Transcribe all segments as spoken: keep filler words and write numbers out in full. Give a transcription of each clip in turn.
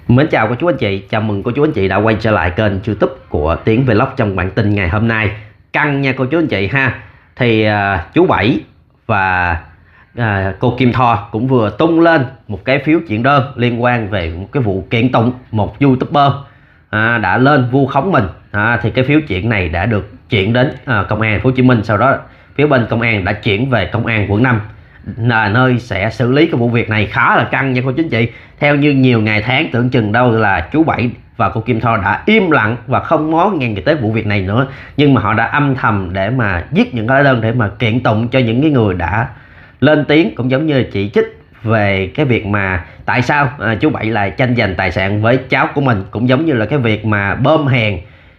Mến chào cô chú anh chị, chào mừng cô chú anh chị đã quay trở lại kênh YouTube của Tiến Vlog trong bản tin ngày hôm nay. Căng nha cô chú anh chị ha. Thì uh, chú Bảy và uh, cô Kim Tho cũng vừa tung lên một cái phiếu chuyển đơn liên quan về một cái vụ kiện tụng một YouTuber uh, đã lên vu khống mình. Uh, thì cái phiếu chuyển này đã được chuyển đến uh, công an thành phố Hồ Chí Minh, sau đó phía bên công an đã chuyển về công an quận năm là nơi sẽ xử lý cái vụ việc này. Khá là căng nha cô chú anh chị. Theo như nhiều ngày tháng tưởng chừng đâu là chú Bảy và cô Kim Tho đã im lặng và không ngó ngàng gì tới vụ việc này nữa, nhưng mà họ đã âm thầm để mà viết những cái đơn để mà kiện tụng cho những cái người đã lên tiếng, cũng giống như là chỉ trích về cái việc mà tại sao à, chú Bảy lại tranh giành tài sản với cháu của mình, cũng giống như là cái việc mà bơm hèn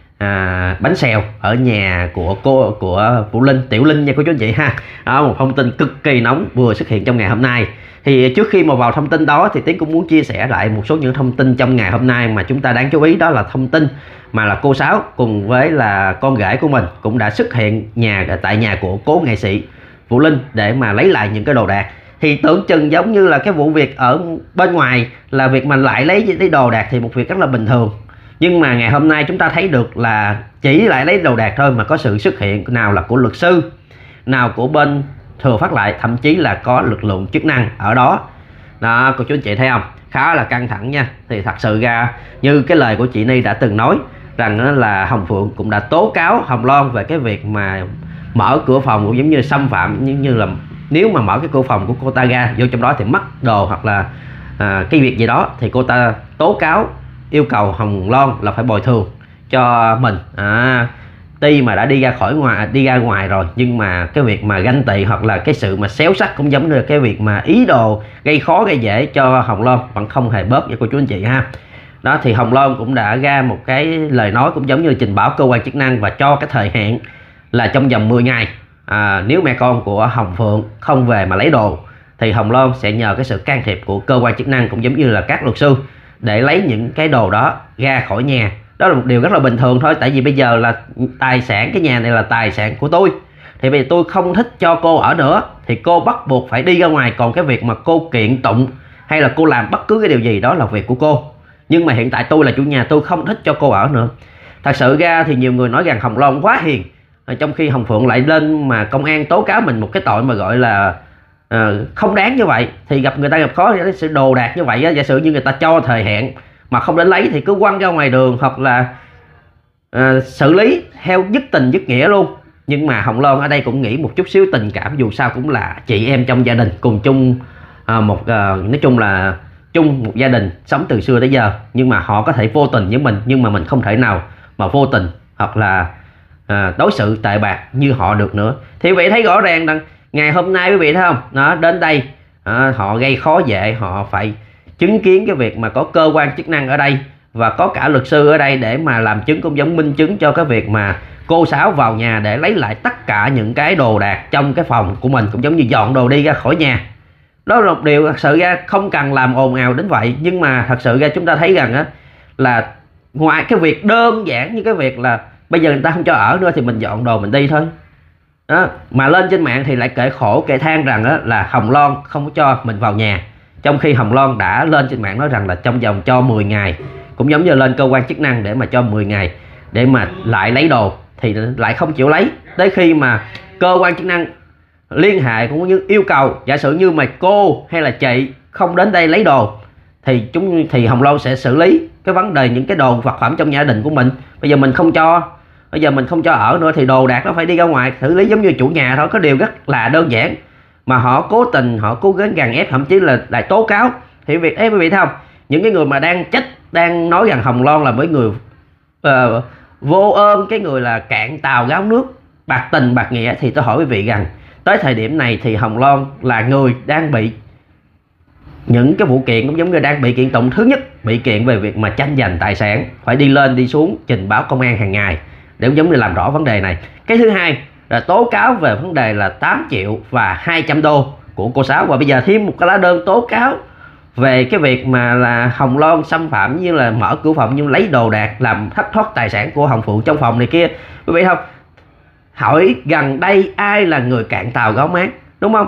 À, bánh xèo ở nhà của cô của Vũ Linh, Tiểu Linh nha cô chú anh chị ha. Đó, một thông tin cực kỳ nóng vừa xuất hiện trong ngày hôm nay. Thì trước khi mà vào thông tin đó thì Tiến cũng muốn chia sẻ lại một số những thông tin trong ngày hôm nay mà chúng ta đáng chú ý. Đó là thông tin mà là cô Sáu cùng với là con rể của mình cũng đã xuất hiện nhà tại nhà của cố nghệ sĩ Vũ Linh để mà lấy lại những cái đồ đạc. Thì tưởng chừng giống như là cái vụ việc ở bên ngoài là việc mà lại lấy cái đồ đạc thì một việc rất là bình thường, nhưng mà ngày hôm nay chúng ta thấy được là chỉ lại lấy đồ đạc thôi mà có sự xuất hiện nào là của luật sư, nào của bên Thừa Phát Lại, thậm chí là có lực lượng chức năng ở đó. Đó cô chú anh chị thấy không, khá là căng thẳng nha. Thì thật sự ra như cái lời của chị Ni đã từng nói rằng là Hồng Phượng cũng đã tố cáo Hồng Loan về cái việc mà mở cửa phòng cũng giống như xâm phạm, như như là nếu mà mở cái cửa phòng của cô ta ra vô trong đó thì mất đồ hoặc là à, cái việc gì đó, thì cô ta tố cáo yêu cầu Hồng Loan là phải bồi thường cho mình. À, tuy mà đã đi ra khỏi ngoài đi ra ngoài rồi, nhưng mà cái việc mà ganh tị hoặc là cái sự mà xéo sắc cũng giống như là cái việc mà ý đồ gây khó gây dễ cho Hồng Loan vẫn không hề bớt nha cô chú anh chị ha. Đó thì Hồng Loan cũng đã ra một cái lời nói cũng giống như trình báo cơ quan chức năng và cho cái thời hạn là trong vòng mười ngày, à, nếu mẹ con của Hồng Phượng không về mà lấy đồ thì Hồng Loan sẽ nhờ cái sự can thiệp của cơ quan chức năng cũng giống như là các luật sư để lấy những cái đồ đó ra khỏi nhà. Đó là một điều rất là bình thường thôi, tại vì bây giờ là tài sản, cái nhà này là tài sản của tôi, thì bây giờ tôi không thích cho cô ở nữa thì cô bắt buộc phải đi ra ngoài. Còn cái việc mà cô kiện tụng hay là cô làm bất cứ cái điều gì đó là việc của cô, nhưng mà hiện tại tôi là chủ nhà, tôi không thích cho cô ở nữa. Thật sự ra thì nhiều người nói rằng Hồng Loan quá hiền, trong khi Hồng Phượng lại lên mà công an tố cáo mình một cái tội mà gọi là À, không đáng như vậy. Thì gặp người ta gặp khó thì sự đồ đạc như vậy á, giả sử như người ta cho thời hạn mà không đến lấy thì cứ quăng ra ngoài đường hoặc là à, xử lý theo dứt tình dứt nghĩa luôn. Nhưng mà Hồng Loan ở đây cũng nghĩ một chút xíu tình cảm, dù sao cũng là chị em trong gia đình cùng chung à, một à, nói chung là chung một gia đình sống từ xưa tới giờ, nhưng mà họ có thể vô tình với mình, nhưng mà mình không thể nào mà vô tình hoặc là à, đối xử tệ bạc như họ được nữa. Thì vậy thấy rõ ràng rằng ngày hôm nay quý vị thấy không, nó đến đây à, họ gây khó dễ, họ phải chứng kiến cái việc mà có cơ quan chức năng ở đây và có cả luật sư ở đây để mà làm chứng, cũng giống minh chứng cho cái việc mà cô Sáu vào nhà để lấy lại tất cả những cái đồ đạc trong cái phòng của mình, cũng giống như dọn đồ đi ra khỏi nhà. Đó là một điều thật sự ra không cần làm ồn ào đến vậy, nhưng mà thật sự ra chúng ta thấy rằng á là ngoài cái việc đơn giản như cái việc là bây giờ người ta không cho ở nữa thì mình dọn đồ mình đi thôi. Đó, mà lên trên mạng thì lại kể khổ kể than rằng đó là Hồng Loan không có cho mình vào nhà, trong khi Hồng Loan đã lên trên mạng nói rằng là trong vòng cho mười ngày, cũng giống như lên cơ quan chức năng để mà cho mười ngày để mà lại lấy đồ thì lại không chịu lấy. Tới khi mà cơ quan chức năng liên hệ cũng như yêu cầu, giả sử như mà cô hay là chị không đến đây lấy đồ thì chúng thì Hồng Loan sẽ xử lý cái vấn đề những cái đồ vật phẩm trong gia đình của mình. Bây giờ mình không cho Bây giờ mình không cho ở nữa thì đồ đạc nó phải đi ra ngoài xử lý giống như chủ nhà thôi. Có điều rất là đơn giản mà họ cố tình, họ cố gắng gàn ép, thậm chí là lại tố cáo. Thì việc ấy quý vị thấy không, những cái người mà đang trách, đang nói rằng Hồng Loan là mấy người uh, vô ơn, cái người là cạn tàu gáo nước, bạc tình bạc nghĩa, thì tôi hỏi quý vị rằng tới thời điểm này thì Hồng Loan là người đang bị những cái vụ kiện cũng giống như đang bị kiện tụng. Thứ nhất, bị kiện về việc mà tranh giành tài sản, phải đi lên đi xuống trình báo công an hàng ngày để giống như làm rõ vấn đề này. Cái thứ hai là tố cáo về vấn đề là tám triệu và hai trăm đô của cô Sáu, và bây giờ thêm một cái lá đơn tố cáo về cái việc mà là Hồng Loan xâm phạm như là mở cửa phòng nhưng lấy đồ đạc làm thất thoát tài sản của Hồng Phượng trong phòng này kia. Quý vị không, hỏi gần đây ai là người cạn tàu gáo mát, đúng không?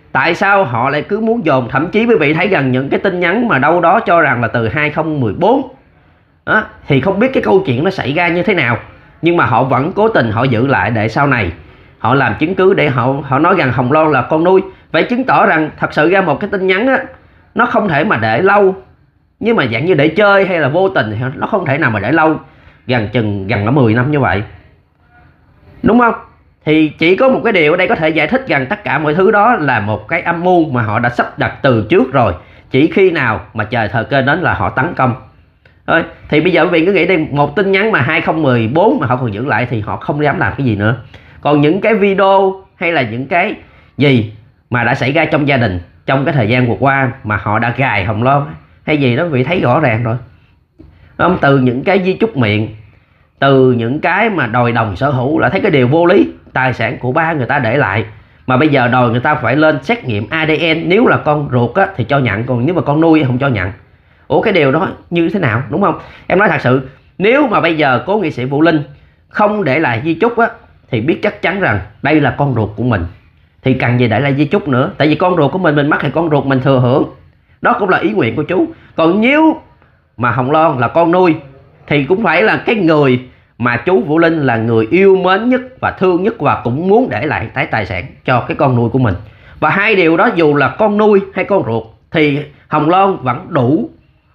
Tại sao họ lại cứ muốn dồn? Thậm chí quý vị thấy rằng những cái tin nhắn mà đâu đó cho rằng là từ hai không một bốn đó, thì không biết cái câu chuyện nó xảy ra như thế nào, nhưng mà họ vẫn cố tình họ giữ lại để sau này họ làm chứng cứ, để họ họ nói rằng Hồng Loan là con nuôi. Vậy chứng tỏ rằng thật sự ra một cái tin nhắn á, nó không thể mà để lâu, nhưng mà dạng như để chơi hay là vô tình thì nó không thể nào mà để lâu gần chừng gần là mười năm như vậy, đúng không? Thì chỉ có một cái điều ở đây có thể giải thích rằng tất cả mọi thứ đó là một cái âm mưu mà họ đã sắp đặt từ trước rồi, chỉ khi nào mà trời thời cơ đến là họ tấn công thôi. Thì bây giờ quý vị cứ nghĩ đi, một tin nhắn mà hai không một bốn mà họ còn giữ lại thì họ không dám làm cái gì nữa. Còn những cái video hay là những cái gì mà đã xảy ra trong gia đình trong cái thời gian vừa qua mà họ đã gài Hồng Loan hay gì đó, quý vị thấy rõ ràng rồi, không? Từ những cái di chúc miệng, từ những cái mà đòi đồng sở hữu là thấy cái điều vô lý. Tài sản của ba người ta để lại mà bây giờ đòi người ta phải lên xét nghiệm a đê en, nếu là con ruột á, thì cho nhận, còn nếu mà con nuôi không cho nhận. Ủa cái điều đó như thế nào, đúng không? Em nói thật sự, nếu mà bây giờ cố nghệ sĩ Vũ Linh không để lại di chúc á, thì biết chắc chắn rằng đây là con ruột của mình, thì cần gì để lại di chúc nữa. Tại vì con ruột của mình mình mắc thì con ruột mình thừa hưởng, đó cũng là ý nguyện của chú. Còn nếu mà Hồng Loan là con nuôi thì cũng phải là cái người mà chú Vũ Linh là người yêu mến nhất và thương nhất, và cũng muốn để lại cái tài sản cho cái con nuôi của mình. Và hai điều đó dù là con nuôi hay con ruột thì Hồng Loan vẫn đủ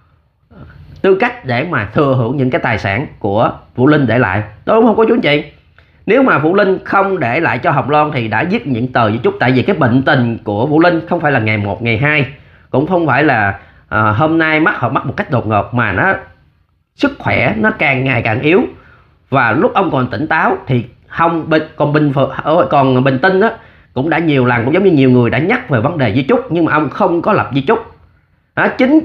tư cách để mà thừa hưởng những cái tài sản của Vũ Linh để lại, đúng không cô chú anh chị? Nếu mà Vũ Linh không để lại cho Hồng Loan thì đã viết những tờ di chúc. Tại vì cái bệnh tình của Vũ Linh không phải là ngày một ngày hai, cũng không phải là à, hôm nay mắc họ mắc một cách đột ngột, mà nó sức khỏe nó càng ngày càng yếu. Và lúc ông còn tỉnh táo thì Hồng bình còn bình còn bình tinh đó, cũng đã nhiều lần, cũng giống như nhiều người đã nhắc về vấn đề di chúc, nhưng mà ông không có lập di chúc. À, chính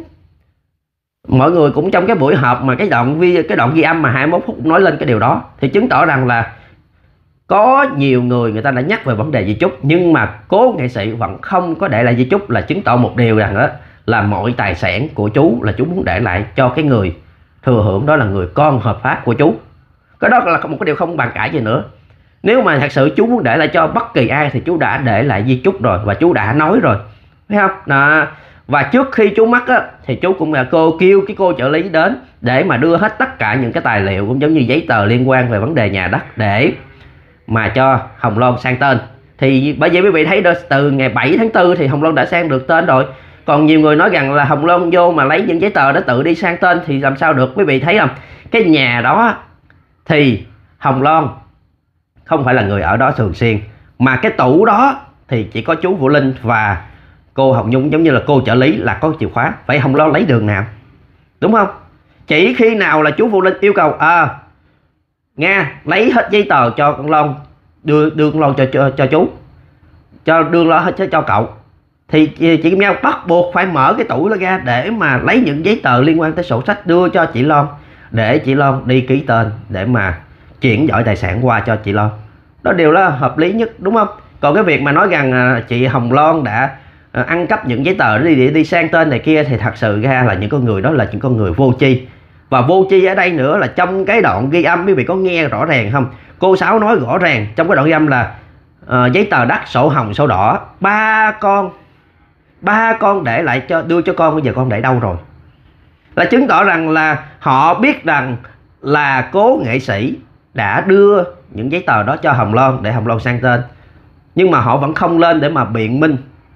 mọi người cũng trong cái buổi họp mà cái đoạn vi cái đoạn ghi âm mà hai mươi mốt phút nói lên cái điều đó, thì chứng tỏ rằng là có nhiều người người ta đã nhắc về vấn đề di chúc, nhưng mà cố nghệ sĩ vẫn không có để lại di chúc, là chứng tỏ một điều rằng đó là mọi tài sản của chú là chú muốn để lại cho cái người thừa hưởng, đó là người con hợp pháp của chú. Cái đó là một cái điều không bàn cãi gì nữa. Nếu mà thật sự chú muốn để lại cho bất kỳ ai thì chú đã để lại di chúc rồi, và chú đã nói rồi, thấy không? Đó. Và trước khi chú mất á, thì chú cũng là cô kêu cái cô trợ lý đến để mà đưa hết tất cả những cái tài liệu, cũng giống như giấy tờ liên quan về vấn đề nhà đất để mà cho Hồng Loan sang tên. Thì bởi vậy quý vị thấy đó, từ ngày bảy tháng tư thì Hồng Loan đã sang được tên rồi. Còn nhiều người nói rằng là Hồng Loan vô mà lấy những giấy tờ đó tự đi sang tên thì làm sao được. Quý vị thấy không? Cái nhà đó thì Hồng Loan không phải là người ở đó thường xuyên, mà cái tủ đó thì chỉ có chú Vũ Linh và cô Hồng Nhung, giống như là cô trợ lý là có chìa khóa. Vậy Hồng Loan lấy đường nào, đúng không? Chỉ khi nào là chú Vũ Linh yêu cầu à Nga lấy hết giấy tờ cho con Loan, đưa đưa con Loan cho, cho cho chú, cho đưa lo hết cho, cho cậu, thì chị Kim Nhau bắt buộc phải mở cái tủ đó ra để mà lấy những giấy tờ liên quan tới sổ sách đưa cho chị Loan, để chị Loan đi ký tên để mà chuyển đổi tài sản qua cho chị Loan. Đó điều đó hợp lý nhất, đúng không? Còn cái việc mà nói rằng chị Hồng Loan đã ăn cắp những giấy tờ đi, đi đi sang tên này kia thì thật sự ra là những con người đó là những con người vô tri. Và vô tri ở đây nữa là trong cái đoạn ghi âm, quý vị có nghe rõ ràng không? Cô Sáu nói rõ ràng trong cái đoạn ghi âm là uh, giấy tờ đất, sổ hồng, sổ đỏ, ba con ba con để lại cho đưa cho con, bây giờ con để đâu rồi? Là chứng tỏ rằng là họ biết rằng là cố nghệ sĩ đã đưa những giấy tờ đó cho Hồng Loan để Hồng Loan sang tên, nhưng mà họ vẫn không lên để mà biện minh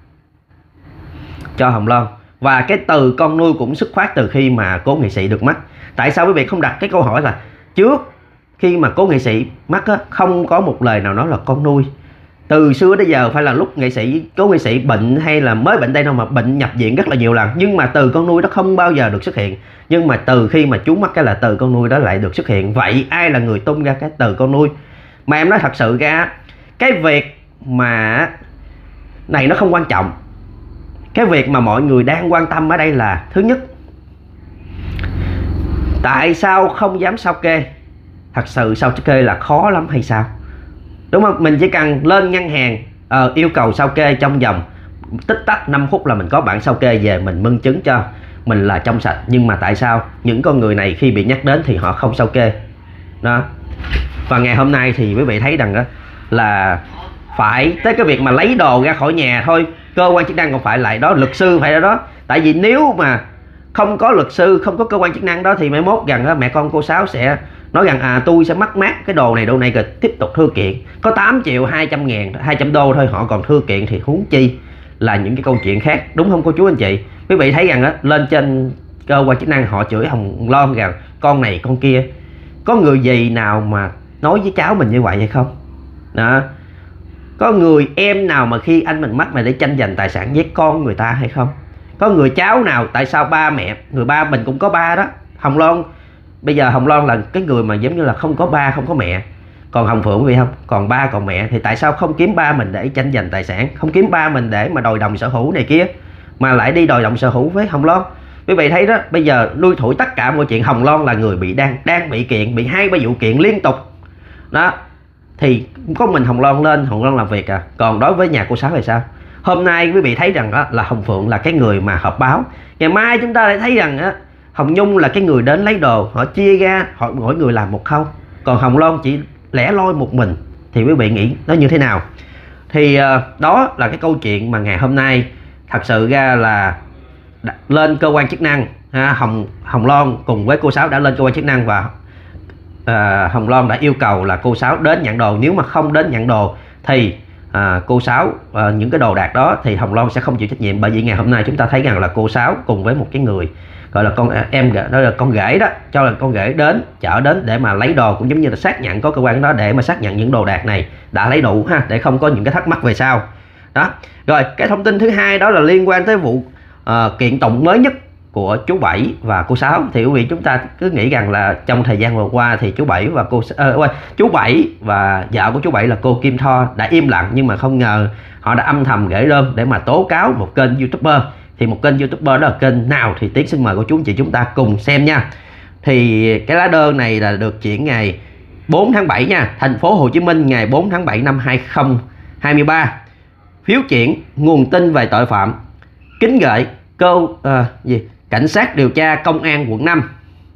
cho Hồng Loan. Và cái từ con nuôi cũng xuất phát từ khi mà cố nghệ sĩ được mất. Tại sao quý vị không đặt cái câu hỏi là trước khi mà cố nghệ sĩ mất á, không có một lời nào nói là con nuôi? Từ xưa đến giờ phải là lúc nghệ sĩ cố nghệ sĩ bệnh hay là mới bệnh đây đâu mà bệnh nhập viện rất là nhiều lần, nhưng mà từ con nuôi đó không bao giờ được xuất hiện. Nhưng mà từ khi mà chú mất cái là từ con nuôi đó lại được xuất hiện. Vậy ai là người tung ra cái từ con nuôi? Mà em nói thật sự ra cái việc mà này nó không quan trọng. Cái việc mà mọi người đang quan tâm ở đây là thứ nhất, tại sao không dám sao kê? Thật sự sao kê là khó lắm hay sao? Đúng không? Mình chỉ cần lên ngân hàng uh, yêu cầu sao kê trong vòng tích tắc năm phút là mình có bản sao kê về, mình minh chứng cho mình là trong sạch. Nhưng mà tại sao những con người này khi bị nhắc đến thì họ không sao kê đó? Và ngày hôm nay thì quý vị thấy rằng đó là phải tới cái việc mà lấy đồ ra khỏi nhà thôi cơ quan chức năng còn phải lại đó, luật sư phải ở đó. Tại vì nếu mà không có luật sư, không có cơ quan chức năng đó thì mai mốt rằng đó, mẹ con cô Sáu sẽ nói rằng à tôi sẽ mất mát cái đồ này đồ này rồi tiếp tục thưa kiện. Có tám triệu hai trăm ngàn, hai trăm đô thôi họ còn thưa kiện thì huống chi là những cái câu chuyện khác, đúng không cô chú anh chị? Quý vị thấy rằng đó, lên trên cơ quan chức năng họ chửi Hồng Loan rằng con này con kia, có người gì nào mà nói với cháu mình như vậy hay không? Đó. Có người em nào mà khi anh mình mất mà để tranh giành tài sản với con người ta hay không? Có người cháu nào, tại sao ba mẹ, người ba mình cũng có ba đó. Hồng Loan, bây giờ Hồng Loan là cái người mà giống như là không có ba, không có mẹ. Còn Hồng Phượng vì không, còn ba còn mẹ, thì tại sao không kiếm ba mình để tranh giành tài sản, không kiếm ba mình để mà đòi đồng sở hữu này kia, mà lại đi đòi đồng sở hữu với Hồng Loan? Quý vị thấy đó, bây giờ lui thủi tất cả mọi chuyện. Hồng Loan là người bị đang đang bị kiện, bị hai ba vụ kiện liên tục đó, thì có mình Hồng Loan lên, Hồng Loan làm việc à. Còn đối với nhà cô Sáu thì sao? Hôm nay quý vị thấy rằng đó là Hồng Phượng là cái người mà họp báo, ngày mai chúng ta lại thấy rằng á Hồng Nhung là cái người đến lấy đồ, họ chia ra, họ mỗi người làm một khâu, còn Hồng Loan chỉ lẻ loi một mình. Thì quý vị nghĩ nó như thế nào? Thì uh, đó là cái câu chuyện mà ngày hôm nay thật sự ra là lên cơ quan chức năng ha, Hồng Hồng Loan cùng với cô Sáu đã lên cơ quan chức năng và uh, Hồng Loan đã yêu cầu là cô Sáu đến nhận đồ. Nếu mà không đến nhận đồ thì À, cô Sáu à, những cái đồ đạc đó thì Hồng Loan sẽ không chịu trách nhiệm. Bởi vì ngày hôm nay chúng ta thấy rằng là cô Sáu cùng với một cái người gọi là con à, em đó là con rể đó, cho là con rể đến chở đến để mà lấy đồ, cũng giống như là xác nhận có cơ quan đó để mà xác nhận những đồ đạc này đã lấy đủ ha, để không có những cái thắc mắc về sau đó. Rồi cái thông tin thứ hai đó là liên quan tới vụ à, kiện tụng mới nhất của chú Bảy và cô Sáu. Thì quý vị chúng ta cứ nghĩ rằng là trong thời gian vừa qua thì chú Bảy và cô uh, chú Bảy và vợ của chú Bảy là cô Kim Thoa đã im lặng, nhưng mà không ngờ họ đã âm thầm gửi đơn để mà tố cáo một kênh YouTuber. Thì một kênh YouTuber đó là kênh nào thì Tiến xin mời cô chú anh chị chúng ta cùng xem nha. Thì cái lá đơn này là được chuyển ngày bốn tháng bảy nha, thành phố Hồ Chí Minh ngày bốn tháng bảy năm hai nghìn không trăm hai mươi ba. Phiếu chuyển nguồn tin về tội phạm, kính gửi cơ uh, gì cảnh sát điều tra công an quận năm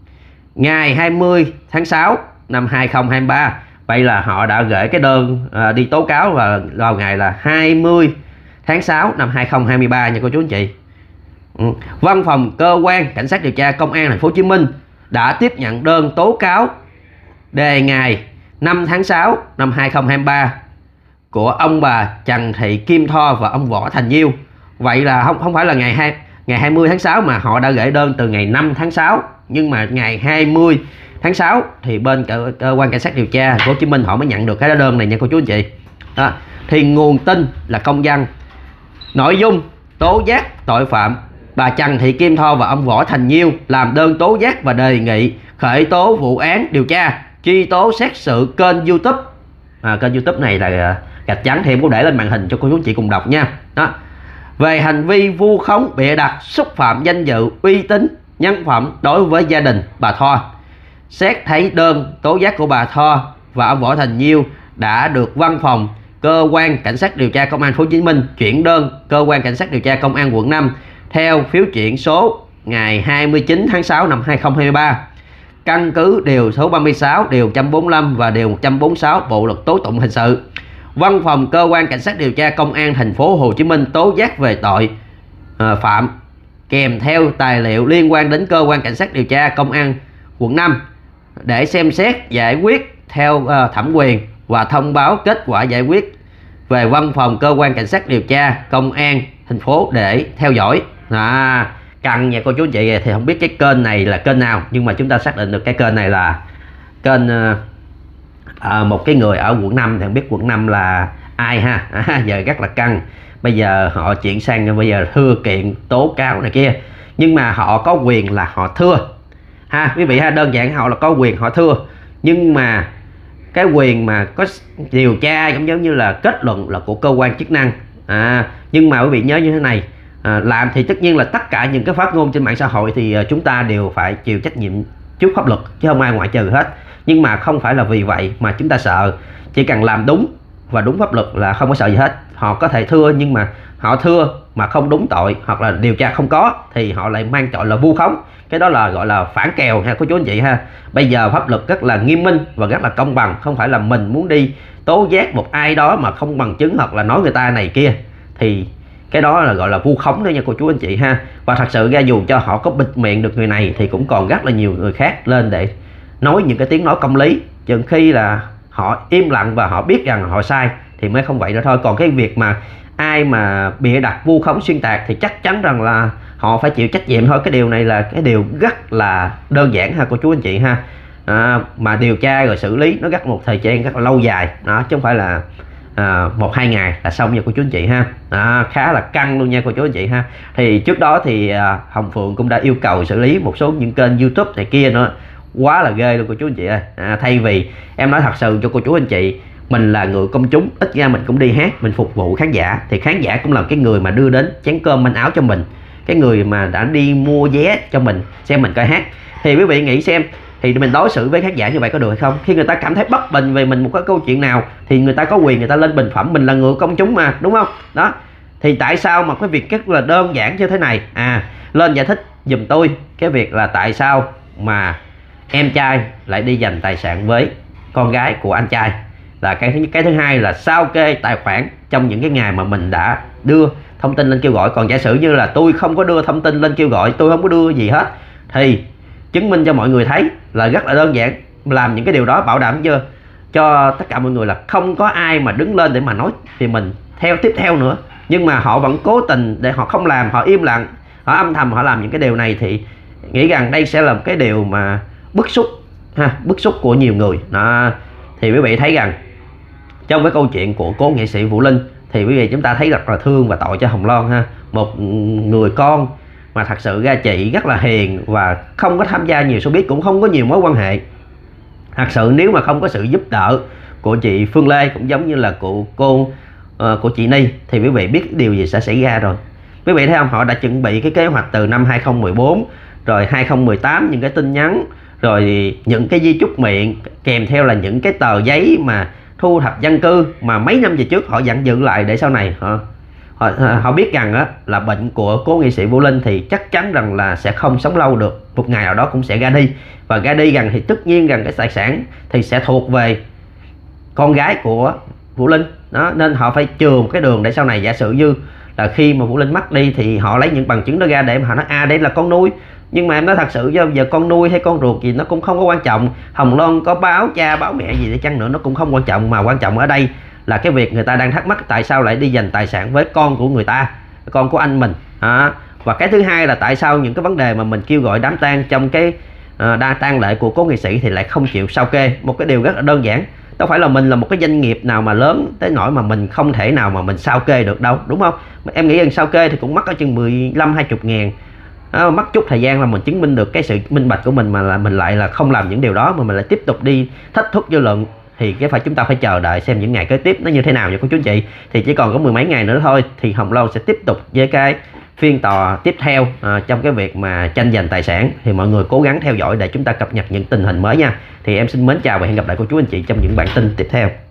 ngày hai mươi tháng sáu năm hai nghìn không trăm hai mươi ba. Vậy là họ đã gửi cái đơn à, đi tố cáo vào, vào ngày là hai mươi tháng sáu năm hai nghìn không trăm hai mươi ba nha cô chú anh chị. Ừ. Văn phòng cơ quan cảnh sát điều tra công an thành phố Hồ Chí Minh đã tiếp nhận đơn tố cáo đề ngày năm tháng sáu năm hai nghìn không trăm hai mươi ba của ông bà Trần Thị Kim Thoa và ông Võ Thành Nhiêu. Vậy là không không phải là ngày hai ngày hai mươi tháng sáu mà họ đã gửi đơn từ ngày năm tháng sáu, nhưng mà ngày hai mươi tháng sáu thì bên cơ, cơ quan cảnh sát điều tra thành phố Hồ Chí Minh họ mới nhận được cái đơn này nha cô chú anh chị. Đó. Thì nguồn tin là công dân, nội dung tố giác tội phạm bà Trần Thị Kim Thoa và ông Võ Thành Nhiêu làm đơn tố giác và đề nghị khởi tố vụ án điều tra truy tố xét xử kênh YouTube. À, kênh YouTube này là gạch trắng thì em có để lên màn hình cho cô chú anh chị cùng đọc nha. Đó. Về hành vi vu khống bịa đặt xúc phạm danh dự uy tín nhân phẩm đối với gia đình bà Thoa. Xét thấy đơn tố giác của bà Thoa và ông Võ Thành Nhiêu đã được văn phòng cơ quan cảnh sát điều tra công an thành phố Hồ Chí Minh chuyển đơn cơ quan cảnh sát điều tra công an quận năm theo phiếu chuyển số ngày hai mươi chín tháng sáu năm hai nghìn không trăm hai mươi ba. Căn cứ điều số ba mươi sáu, điều một trăm bốn mươi lăm và điều một trăm bốn mươi sáu Bộ luật tố tụng hình sự, văn phòng cơ quan cảnh sát điều tra công an thành phố Hồ Chí Minh tố giác về tội à, phạm kèm theo tài liệu liên quan đến cơ quan cảnh sát điều tra công an quận năm để xem xét giải quyết theo uh, thẩm quyền và thông báo kết quả giải quyết về văn phòng cơ quan cảnh sát điều tra công an thành phố để theo dõi. À, cần nha cô chú chị, thì không biết cái kênh này là kênh nào, nhưng mà chúng ta xác định được cái kênh này là kênh uh, À, một cái người ở quận năm. Thì không biết quận năm là ai ha. À, giờ rất là căng. Bây giờ họ chuyển sang bây giờ thưa kiện tố cáo này kia, nhưng mà họ có quyền là họ thưa ha quý vị ha. Đơn giản họ là có quyền họ thưa, nhưng mà cái quyền mà có điều tra giống giống như là kết luận là của cơ quan chức năng. À, nhưng mà quý vị nhớ như thế này, à, làm thì tất nhiên là tất cả những cái phát ngôn trên mạng xã hội thì uh, chúng ta đều phải chịu trách nhiệm trước pháp luật, chứ không ai ngoại trừ hết. Nhưng mà không phải là vì vậy mà chúng ta sợ. Chỉ cần làm đúng và đúng pháp luật là không có sợ gì hết. Họ có thể thưa, nhưng mà họ thưa mà không đúng tội hoặc là điều tra không có thì họ lại mang tội là vu khống. Cái đó là gọi là phản kèo ha cô chú anh chị ha. Bây giờ pháp luật rất là nghiêm minh và rất là công bằng. Không phải là mình muốn đi tố giác một ai đó mà không bằng chứng hoặc là nói người ta này kia. Thì cái đó là gọi là vu khống đó nha cô chú anh chị ha. Và thật sự ra dù cho họ có bịt miệng được người này thì cũng còn rất là nhiều người khác lên để nói những cái tiếng nói công lý, chừng khi là họ im lặng và họ biết rằng họ sai thì mới không vậy nữa thôi. Còn cái việc mà ai mà bịa đặt vu khống xuyên tạc thì chắc chắn rằng là họ phải chịu trách nhiệm thôi. Cái điều này là cái điều rất là đơn giản ha cô chú anh chị ha. À, mà điều tra rồi xử lý nó rất một thời gian rất là lâu dài đó, chứ không phải là à, một hai ngày là xong nha cô chú anh chị ha. À, khá là căng luôn nha cô chú anh chị ha. Thì trước đó thì à, Hồng Phượng cũng đã yêu cầu xử lý một số những kênh YouTube này kia nữa, quá là ghê luôn cô chú anh chị ơi. À, thay vì em nói thật sự cho cô chú anh chị, mình là người công chúng, ít ra mình cũng đi hát, mình phục vụ khán giả, thì khán giả cũng là cái người mà đưa đến chén cơm manh áo cho mình, cái người mà đã đi mua vé cho mình xem mình coi hát. Thì quý vị nghĩ xem, thì mình đối xử với khán giả như vậy có được hay không? Khi người ta cảm thấy bất bình về mình một cái câu chuyện nào thì người ta có quyền người ta lên bình phẩm, mình là người công chúng mà, đúng không? Đó, thì tại sao mà cái việc rất là đơn giản như thế này, à lên giải thích giùm tôi cái việc là tại sao mà em trai lại đi giành tài sản với con gái của anh trai, là cái thứ cái thứ hai là sao kê tài khoản trong những cái ngày mà mình đã đưa thông tin lên kêu gọi. Còn giả sử như là tôi không có đưa thông tin lên kêu gọi, tôi không có đưa gì hết, thì chứng minh cho mọi người thấy là rất là đơn giản, làm những cái điều đó bảo đảm chưa cho tất cả mọi người là không có ai mà đứng lên để mà nói thì mình theo tiếp theo nữa. Nhưng mà họ vẫn cố tình để họ không làm, họ im lặng, họ âm thầm họ làm những cái điều này, thì nghĩ rằng đây sẽ là một cái điều mà bức xúc ha, bức xúc của nhiều người đó. Thì quý vị thấy rằng trong cái câu chuyện của cố nghệ sĩ Vũ Linh thì quý vị chúng ta thấy rất là thương và tội cho Hồng Loan ha, một người con mà thật sự ra chị rất là hiền và không có tham gia nhiều showbiz, cũng không có nhiều mối quan hệ. Thật sự nếu mà không có sự giúp đỡ của chị Phương Lê cũng giống như là của cô uh, của chị Ni thì quý vị biết điều gì sẽ xảy ra rồi. Quý vị thấy không, họ đã chuẩn bị cái kế hoạch từ năm hai không một bốn rồi hai không một tám, những cái tin nhắn, rồi những cái di chúc miệng kèm theo là những cái tờ giấy mà thu thập dân cư mà mấy năm về trước họ dặn giữ lại để sau này họ họ, họ biết rằng á, là bệnh của cố nghệ sĩ Vũ Linh thì chắc chắn rằng là sẽ không sống lâu được, một ngày nào đó cũng sẽ ra đi, và ra đi rằng thì tất nhiên rằng cái tài sản thì sẽ thuộc về con gái của Vũ Linh đó, nên họ phải chừa một cái đường để sau này giả sử như là khi mà Vũ Linh mất đi thì họ lấy những bằng chứng đó ra để mà họ nói à đây là con nuôi. Nhưng mà em nói thật sự do giờ con nuôi hay con ruột gì nó cũng không có quan trọng, Hồng Loan có báo cha báo mẹ gì để chăng nữa nó cũng không quan trọng, mà quan trọng ở đây là cái việc người ta đang thắc mắc tại sao lại đi giành tài sản với con của người ta, con của anh mình à. Và cái thứ hai là tại sao những cái vấn đề mà mình kêu gọi đám tang trong cái à, đa tang lễ của cố nghệ sĩ thì lại không chịu sao kê. Một cái điều rất là đơn giản, đâu phải là mình là một cái doanh nghiệp nào mà lớn tới nỗi mà mình không thể nào mà mình sao kê được đâu, đúng không? Em nghĩ rằng sao kê thì cũng mất ở chừng mười lăm hai mươi ngàn, à, mất chút thời gian là mình chứng minh được cái sự minh bạch của mình, mà là mình lại là không làm những điều đó mà mình lại tiếp tục đi thách thức dư luận, thì cái phải chúng ta phải chờ đợi xem những ngày kế tiếp nó như thế nào nha cô chú anh chị. Thì chỉ còn có mười mấy ngày nữa thôi thì Hồng Loan sẽ tiếp tục với cái phiên tòa tiếp theo à, trong cái việc mà tranh giành tài sản. Thì mọi người cố gắng theo dõi để chúng ta cập nhật những tình hình mới nha. Thì em xin mến chào và hẹn gặp lại cô chú anh chị trong những bản tin tiếp theo.